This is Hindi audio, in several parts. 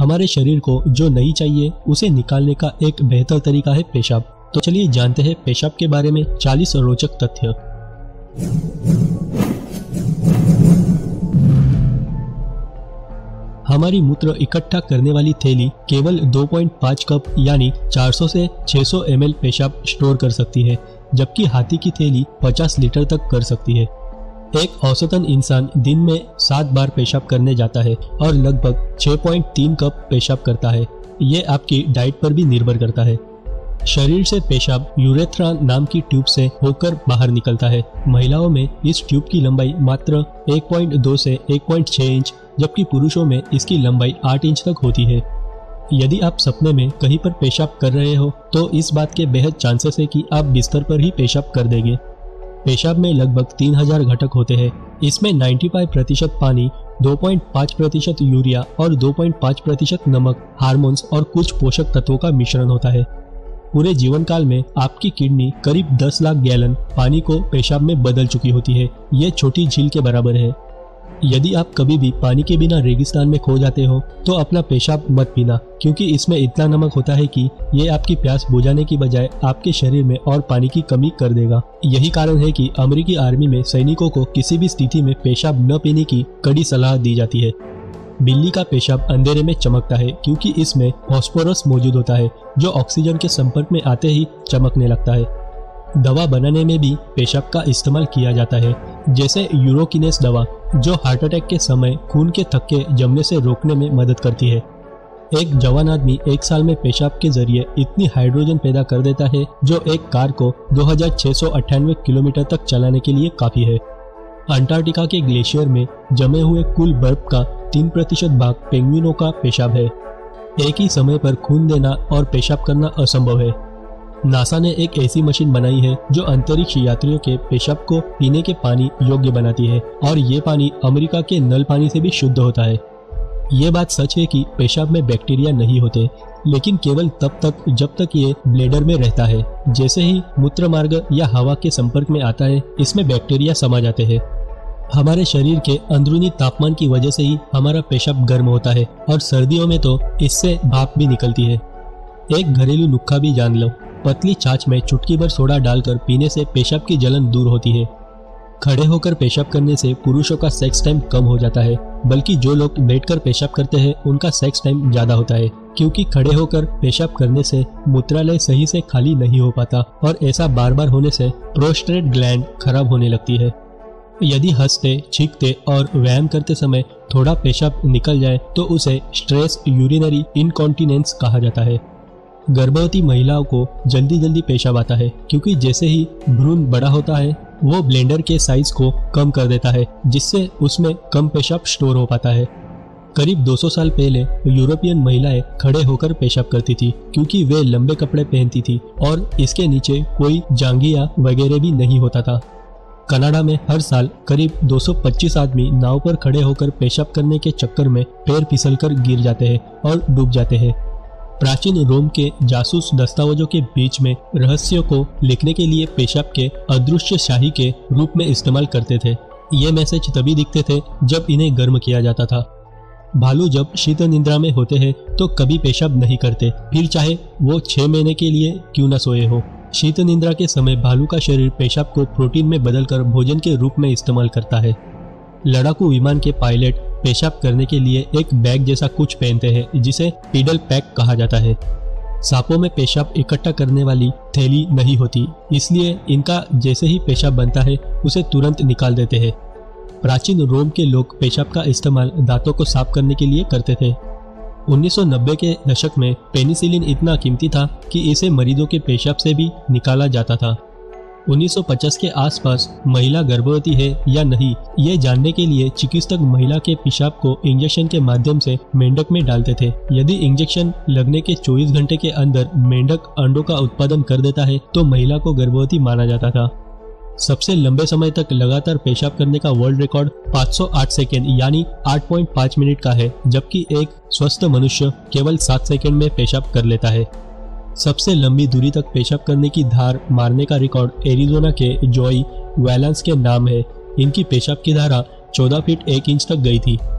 हमारे शरीर को जो नहीं चाहिए उसे निकालने का एक बेहतर तरीका है पेशाब। तो चलिए जानते हैं पेशाब के बारे में 40 रोचक तथ्य। हमारी मूत्र इकट्ठा करने वाली थैली केवल 2.5 कप यानी 400 से 600 ml पेशाब स्टोर कर सकती है, जबकि हाथी की थैली 50 लीटर तक कर सकती है। एक औसतन इंसान दिन में 7 बार पेशाब करने जाता है और लगभग 6.3 कप पेशाब करता है। ये आपकी डाइट पर भी निर्भर करता है। शरीर से पेशाब यूरेथ्रा नाम की ट्यूब से होकर बाहर निकलता है। महिलाओं में इस ट्यूब की लंबाई मात्र 1.2 से 1.6 इंच, जबकि पुरुषों में इसकी लंबाई 8 इंच तक होती है। यदि आप सपने में कहीं पर पेशाब कर रहे हो तो इस बात के बेहद चांसेस है कि आप बिस्तर पर ही पेशाब कर देंगे। पेशाब में लगभग 3000 घटक होते हैं। इसमें 95% पानी, 2.5% यूरिया और 2.5% नमक, हार्मोन्स और कुछ पोषक तत्वों का मिश्रण होता है। पूरे जीवन काल में आपकी किडनी करीब 10 लाख गैलन पानी को पेशाब में बदल चुकी होती है। ये छोटी झील के बराबर है। यदि आप कभी भी पानी के बिना रेगिस्तान में खो जाते हो तो अपना पेशाब मत पीना, क्योंकि इसमें इतना नमक होता है कि ये आपकी प्यास बुझाने की बजाय आपके शरीर में और पानी की कमी कर देगा। यही कारण है कि अमेरिकी आर्मी में सैनिकों को किसी भी स्थिति में पेशाब न पीने की कड़ी सलाह दी जाती है। बिल्ली का पेशाब अंधेरे में चमकता है क्योंकि इसमें फास्फोरस मौजूद होता है, जो ऑक्सीजन के संपर्क में आते ही चमकने लगता है। दवा बनाने में भी पेशाब का इस्तेमाल किया जाता है, जैसे यूरोकिनेस दवा, जो हार्ट अटैक के समय खून के थक्के जमने से रोकने में मदद करती है। एक जवान आदमी 1 साल में पेशाब के जरिए इतनी हाइड्रोजन पैदा कर देता है जो एक कार को 2698 किलोमीटर तक चलाने के लिए काफी है। अंटार्कटिका के ग्लेशियर में जमे हुए कुल बर्फ का 3% भाग पेंगुइनों का पेशाब है। एक ही समय पर खून देना और पेशाब करना असंभव है। नासा ने एक ऐसी मशीन बनाई है जो अंतरिक्ष यात्रियों के पेशाब को पीने के पानी योग्य बनाती है, और ये पानी अमेरिका के नल पानी से भी शुद्ध होता है। ये बात सच है कि पेशाब में बैक्टीरिया नहीं होते, लेकिन केवल तब तक जब तक ये ब्लैडर में रहता है। जैसे ही मूत्र मार्ग या हवा के संपर्क में आता है, इसमें बैक्टीरिया समा जाते हैं। हमारे शरीर के अंदरूनी तापमान की वजह से ही हमारा पेशाब गर्म होता है, और सर्दियों में तो इससे भाप भी निकलती है। एक घरेलू नुस्खा भी जान लो। पतली छाछ में चुटकी भर सोडा डालकर पीने से पेशाब की जलन दूर होती है। खड़े होकर पेशाब करने से पुरुषों का सेक्स टाइम कम हो जाता है, बल्कि जो लोग बैठकर पेशाब करते हैं उनका सेक्स टाइम ज्यादा होता है, क्योंकि खड़े होकर पेशाब करने से मूत्रालय सही से खाली नहीं हो पाता, और ऐसा बार बार होने से प्रोस्टेट ग्लैंड खराब होने लगती है। यदि हंसते, छींकते और व्यायाम करते समय थोड़ा पेशाब निकल जाए तो उसे स्ट्रेस यूरिनरी इनकॉन्टिनेंस कहा जाता है। गर्भवती महिलाओं को जल्दी जल्दी पेशाब आता है, क्योंकि जैसे ही भ्रूण बड़ा होता है वो ब्लेंडर के साइज को कम कर देता है, जिससे उसमें कम पेशाब स्टोर हो पाता है। करीब 200 साल पहले यूरोपियन महिलाएं खड़े होकर पेशाब करती थी, क्योंकि वे लंबे कपड़े पहनती थी और इसके नीचे कोई जांघिया वगैरह भी नहीं होता था। कनाडा में हर साल करीब 225 आदमी नाव पर खड़े होकर पेशाब करने के चक्कर में पैर फिसलकर गिर जाते हैं और डूब जाते हैं। प्राचीन रोम के जासूस दस्तावेजों के बीच में रहस्यों को लिखने के लिए पेशाब के अदृश्य शाही के रूप में इस्तेमाल करते थे। ये मैसेज तभी दिखते थे जब इन्हें गर्म किया जाता था। भालू जब शीत निद्रा में होते हैं तो कभी पेशाब नहीं करते, फिर चाहे वो 6 महीने के लिए क्यों न सोए हो। शीत निद्रा के समय भालू का शरीर पेशाब को प्रोटीन में बदलकर भोजन के रूप में इस्तेमाल करता है। लड़ाकू विमान के पायलट पेशाब करने के लिए एक बैग जैसा कुछ पहनते हैं, जिसे पीडल पैक कहा जाता है। सांपों में पेशाब इकट्ठा करने वाली थैली नहीं होती, इसलिए इनका जैसे ही पेशाब बनता है उसे तुरंत निकाल देते हैं। प्राचीन रोम के लोग पेशाब का इस्तेमाल दांतों को साफ करने के लिए करते थे। 1990 के दशक में पेनिसिलिन इतना कीमती था कि इसे मरीजों के पेशाब से भी निकाला जाता था। 1950 के आसपास महिला गर्भवती है या नहीं, ये जानने के लिए चिकित्सक महिला के पेशाब को इंजेक्शन के माध्यम से मेंढक में डालते थे। यदि इंजेक्शन लगने के 24 घंटे के अंदर मेंढक अंडों का उत्पादन कर देता है तो महिला को गर्भवती माना जाता था। सबसे लंबे समय तक लगातार पेशाब करने का वर्ल्ड रिकॉर्ड 508 सेकेंड यानी 8.5 मिनट का है, जबकि एक स्वस्थ मनुष्य केवल 7 सेकेंड में पेशाब कर लेता है। सबसे लंबी दूरी तक पेशाब करने की धार मारने का रिकॉर्ड एरिजोना के जोई वैलेंस के नाम है। इनकी पेशाब की धारा 14 फीट 1 इंच तक गई थी।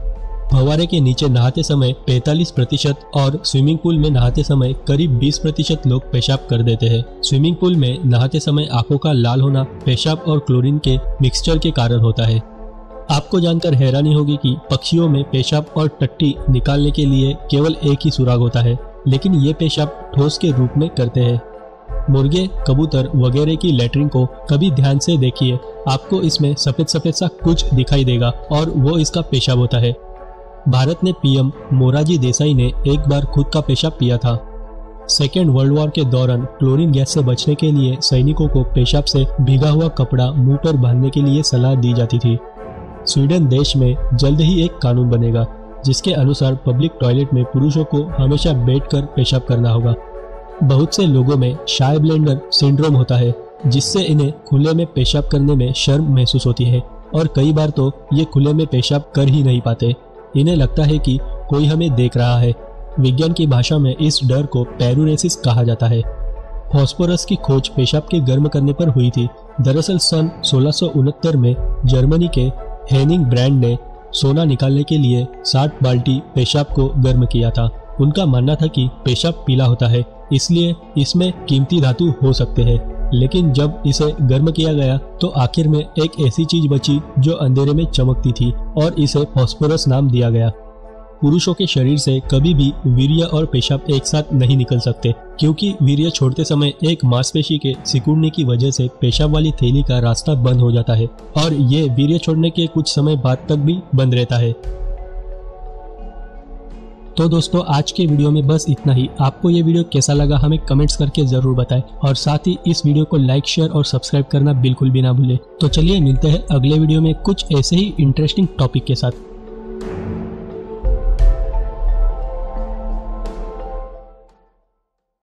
फव्वारे के नीचे नहाते समय 45% और स्विमिंग पूल में नहाते समय करीब 20% लोग पेशाब कर देते हैं। स्विमिंग पूल में नहाते समय आंखों का लाल होना पेशाब और क्लोरीन के मिक्सचर के कारण होता है। आपको जानकर हैरानी होगी कि पक्षियों में पेशाब और टट्टी निकालने के लिए केवल एक ही सुराग होता है, लेकिन ये पेशाब ठोस के रूप में करते हैं। मुर्गे, कबूतर वगैरह की लैट्रिन को कभी ध्यान से देखिए, आपको इसमें सफेद सफेद सा कुछ दिखाई देगा और वो इसका पेशाब होता है। भारत में पीएम मोरारजी देसाई ने एक बार खुद का पेशाब पिया था। सेकेंड वर्ल्ड वॉर के दौरान क्लोरीन गैस से बचने के लिए सैनिकों को पेशाब से भीगा हुआ कपड़ा मुंह पर बांधने के लिए सलाह दी जाती थी। स्वीडन देश में जल्द ही एक कानून बनेगा जिसके अनुसार पब्लिक टॉयलेट में पुरुषों को हमेशा बैठकर पेशाब करना होगा। बहुत से लोगों में शाय ब्लेंडर सिंड्रोम होता है, जिससे इन्हें खुले में पेशाब करने में शर्म महसूस होती है और कई बार तो ये खुले में पेशाब कर ही नहीं पाते। इन्हें लगता है कि कोई हमें देख रहा है। विज्ञान की भाषा में इस डर को पैरुरेसिस कहा जाता है। फास्फोरस की खोज पेशाब के गर्म करने पर हुई थी। दरअसल सन 1669 में जर्मनी के हेनिंग ब्रांड ने सोना निकालने के लिए 60 बाल्टी पेशाब को गर्म किया था। उनका मानना था कि पेशाब पीला होता है, इसलिए इसमें कीमती धातु हो सकते हैं। लेकिन जब इसे गर्म किया गया तो आखिर में एक ऐसी चीज बची जो अंधेरे में चमकती थी और इसे फास्फोरस नाम दिया गया। पुरुषों के शरीर से कभी भी वीर्य और पेशाब एक साथ नहीं निकल सकते, क्योंकि वीर्य छोड़ते समय एक मांसपेशी के सिकुड़ने की वजह से पेशाब वाली थैली का रास्ता बंद हो जाता है और ये वीर्य छोड़ने के कुछ समय बाद तक भी बंद रहता है। तो दोस्तों, आज के वीडियो में बस इतना ही। आपको ये वीडियो कैसा लगा हमें कमेंट्स करके जरूर बताएं और साथ ही इस वीडियो को लाइक, शेयर और सब्सक्राइब करना बिल्कुल भी ना भूलें। तो चलिए मिलते हैं अगले वीडियो में कुछ ऐसे ही इंटरेस्टिंग टॉपिक के साथ।